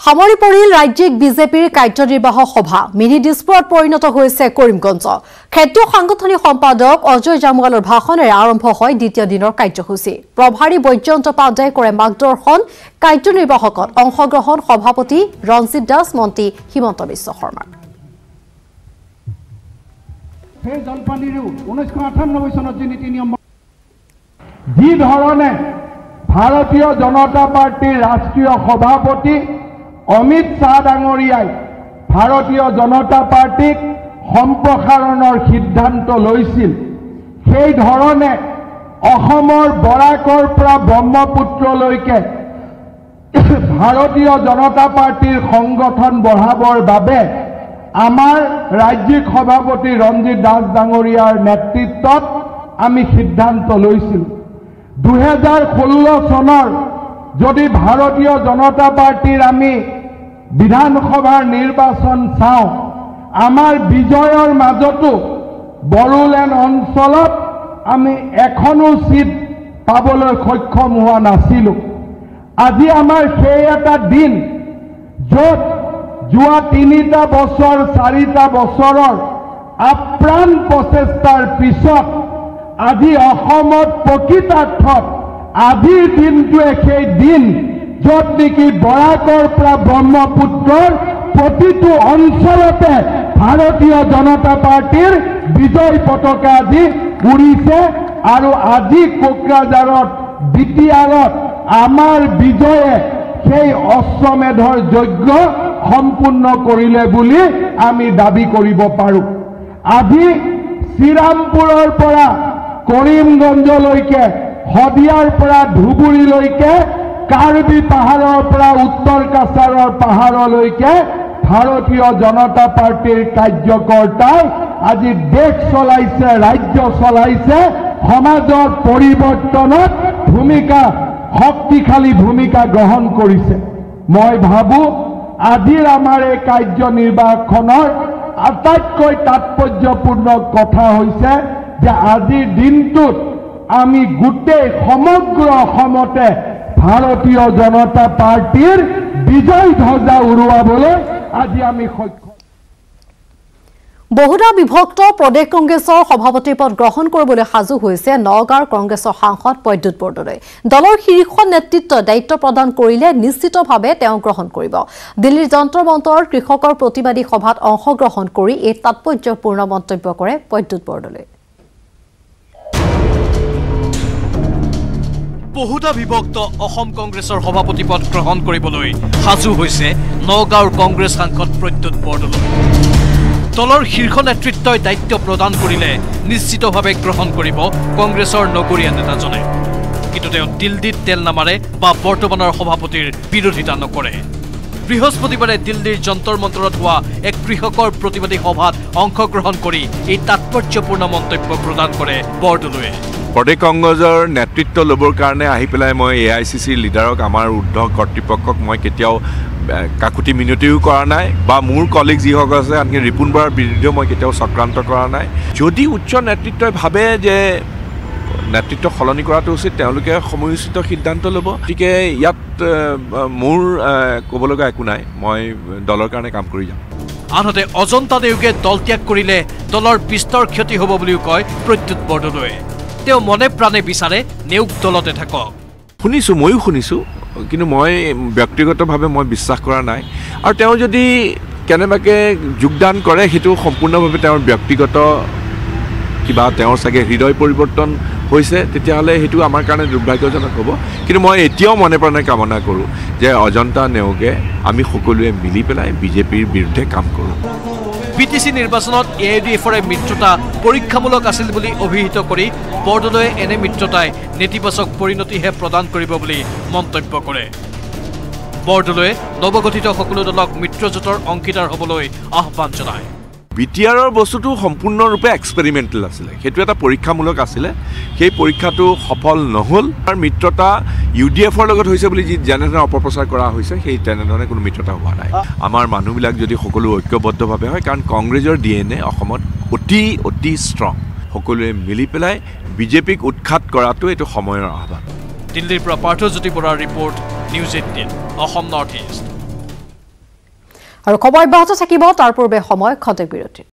সামৰি পৰিল ৰাজ্যিক বিজেপিৰ কাৰ্যনিৰ্বাহক সভা মিনি ডিস্পুৰত পৰিণত হৈছে কৰিমগঞ্জ ক্ষেত্ৰীয় সাংগঠনিক সম্পাদক অজয় জামৱালৰ ভাষণেৰে আৰম্ভ হয় দ্বিতীয় দিনৰ কাৰ্যসূচী প্ৰভাৰী বৈজয়ন্ত পাণ্ডে কৰে মাৰ্গদৰ্শন কাৰ্যনিৰ্বাহকত অংশগ্ৰহণ সভাপতি ৰঞ্জিত দাস মন্ত্ৰী হিমন্ত বিশ্ব শৰ্মা সেই জলপানিৰো 1998 চনত যি নীতি নিয়ম যি ধৰণে ভাৰতীয় জনতা পাৰ্টিৰ ৰাষ্ট্ৰীয় সভাপতি অমিত শাহ ডাঙৰীয়াই ভাৰতীয় জনতা পাৰ্টিক সম্প্ৰসাৰণৰ সিদ্ধান্ত লৈছিল সেই ধৰণে অসমৰ বৰাকৰ পৰা ব্ৰহ্মপুত্ৰলৈকে ভাৰতীয় জনতা পাৰ্টিৰ সংগঠন বঢ়াবৰ বাবে আমাৰ ৰাজ্যিক সভাপতি ৰঞ্জিত দাস ডাঙৰীয়াৰ নেতৃত্বত আমি সিদ্ধান্ত লৈছিল 2016 চনৰ যদি ভাৰতীয় জনতা পাৰ্টিৰ আমি বিধানসভাৰ নিৰ্বাচন চাওঁ আমাৰ বিজয়ৰ মাজতো বড়োলেণ্ড অঞ্চলত আমি এখনো সিট পাবলৈ সক্ষম হোৱা নাছিলো আজি আমাৰ সেই এটা দিন য'ত যোৱা 3টা বছৰ 4টা বছৰৰ আপ্ৰাণ প্ৰচেষ্টাৰ পিছত আজি অসমত প্ৰকৃতাৰ্থত আজিৰ দিনটোৱে সেই দিন য'ত নেকি বৰাকৰ পৰা ব্ৰহ্মপুত্ৰৰ প্ৰতিটো অঞ্চলতে ভাৰতীয় জনতা পাৰ্টিৰ বিজয় পতাকা আজি উৰিছে আৰু আজি কোকৰাঝাৰত বিটিআৰত আমাৰ বিজয়ে সেই অশ্বমেধৰ যজ্ঞ সম্পূৰ্ণ কৰিলে বুলি আমি দাবী কৰিব পাৰোঁ আজি শ্ৰীৰামপুৰৰ পৰা কৰিমগঞ্জলৈকে হদিয়াৰ পৰা ধুবুৰীলৈকে কাৰ্বি পাহাৰৰ পৰা উত্তৰ কাছাৰৰ পাহাৰলৈকে ভাৰতীয় জনতা পাৰ্টিৰ কাৰ্যকৰ্তাই আজি দেশ চলাইছে ৰাজ্য চলাইছে সমাজৰ পৰিৱৰ্তনত ভূমিকা শক্তিশালী ভূমিকা গ্ৰহণ কৰিছে মই ভাবো আজিৰ আমাৰ এই কাৰ্যনিৰ্বাহখনৰ আটাইতকৈ তাৎপৰ্যপূৰ্ণ কথা হৈছে যে আজিৰ দিনটোত আমি গোটেই সমগ্ৰ অসমতে ভাৰতীয় জনতা পাৰ্টিৰ বিজয় ধ্বজা উৰুৱাবলৈ আজি আমি সক্ষম বহুদা বিভক্ত প্ৰদেশ কংগ্ৰেছৰ সভাপতিৰ পদ গ্ৰহণ কৰিবলৈ সাজু হৈছে নগাঁৱৰ কংগ্ৰেছৰ সাংসদ পদ্যুৎ বৰদলৈ দলৰ শীৰ্ষ নেতৃত্বৰ দায়িত্ব প্ৰদান কৰিলে নিশ্চিতভাৱে তেওঁ গ্ৰহণ কৰিব দিল্লীৰ যন্তৰ মন্তৰ কৃষকৰ প্ৰতিবাদী সভাত অংশগ্ৰহণ কৰি এই তাৎপৰ্যপূৰ্ণ মন্তব্য কৰে পদ্যুৎ বৰদলৈ বহুদা বিভক্ত অসম কংগ্ৰেছৰ সভাপতি পদ গ্ৰহণ কৰিবলৈ সাজু হৈছে নগাঁৱৰ কংগ্ৰেছ সাংসদ পদ্যুৎ বৰদলৈ দলৰ শীৰ্ষ নেতৃত্বই দায়িত্ব প্ৰদান কৰিলে নিশ্চিতভাৱে গ্ৰহণ কৰিব কংগ্ৰেছৰ নগৰীয়া নেতাজনে কিন্তু তেওঁ দিল্লীত তেল নামাৰে বা বৰ্তমানৰ সভাপতিৰ বিৰোধিতা নকৰে বৃহস্পতিবাৰে দিল্লীৰ যন্তৰ মন্তৰত হোৱা এক কৃষকৰ প্ৰতিবাদী সভাত অংশগ্ৰহণ কৰি এই তাৎপৰ্যপূৰ্ণ মন্তব্য প্ৰদান কৰে বৰদলৈয়ে প্ৰদেশ কংগ্ৰেছৰ নেতৃত্ব ল'বৰ কাৰণে আহি পেলাই মই AICCৰ লিডাৰক আমাৰ ঊৰ্ধ্ব কৰ্তৃপক্ষক মই কেতিয়াও কাকুতি মিনতিও কৰা নাই বা মোৰ কলিগ যিসকল আছে আনকি ৰিপুণ বৰাৰ বিৰুদ্ধেও মই কেতিয়াও চক্ৰান্ত কৰা নাই যদি উচ্চ নেতৃত্বই ভাবে যে নেতৃত্ব সলনি কৰাটো উচিত তেওঁলোকে সময়োচিত সিদ্ধান্ত ল'ব গতিকে ইয়াত মোৰ ক'বলগা একো নাই মই দলৰ কাৰণে কাম কৰি যাম আনহাতে অজন্তা দেউগে দল ত্যাগ কৰিলে দলৰ বিস্তৰ ক্ষতি হ'ব বুলিও কয় পদ্যুৎ বৰদলৈয়ে তেওঁ মনে প্ৰাণে বিচাৰে নেউক দলতে থাকক শুনিছোঁ ময়ো শুনিছোঁ কিন্তু মই ব্যক্তিগতভাৱে মই বিশ্বাস কৰা নাই আৰু তেওঁ যদি কেনেবাকৈ যোগদান কৰে সেইটো সম্পূৰ্ণভাৱে তেওঁৰ ব্যক্তিগত কিবা তেওঁৰ চাগে হৃদয় পৰিৱৰ্তন হৈছে তেতিয়াহ'লে সেইটো আমাৰ কাৰণে দুৰ্ভাগ্যজনক হ'ব কিন্তু মই এতিয়াও মনে প্ৰাণে কামনা কৰোঁ যে অজন্তা নেওগে আমি সকলোৱে মিলি পেলাই বিজেপিৰ বিৰুদ্ধে কাম কৰোঁ বিটিচি নিৰ্বাচনত AIDFৰে মিত্ৰতা পৰীক্ষামূলক আছিল বুলি অভিহিত কৰি বৰদলৈয়ে এনে মিত্ৰতাই নেতিবাচক পৰিণতিহে প্ৰদান কৰিব বুলি মন্তব্য কৰে বৰদলৈয়ে নৱগঠিত সকলো দলক মিত্ৰজোঁটৰ অংশীদাৰ হ'বলৈ আহ্বান জনায় বিটিআৰৰ বস্তুটো সম্পূৰ্ণৰূপে এক্সপেৰিমেণ্টেল আছিলে সেইটো এটা পৰীক্ষামূলক আছিলে সেই পৰীক্ষাটো সফল নহ'ল আৰু মিত্ৰতা UDFৰ লগত হৈছে বুলি যি যেনেধৰণে অপপ্ৰচাৰ কৰা হৈছে সেই তেনেধৰণে কোনো মিত্ৰতা হোৱা নাই আমাৰ মানুহবিলাক যদি সকলো ঐক্যবদ্ধভাৱে হয় কাৰণ কংগ্ৰেছৰ DNA অসমত অতি ষ্ট্ৰং সকলোৱে মিলি পেলাই বিজেপিক উৎখাত কৰাটো এইটো সময়ৰ আহ্বান দিল্লীৰ পৰা পাৰ্থজ্যোতি বৰাৰ ৰিপৰ্ট News18 Assam Northeast আৰু খবৰ অব্যাহত থাকিব তাৰ পূৰ্বে সময় খন্তেক বিৰতি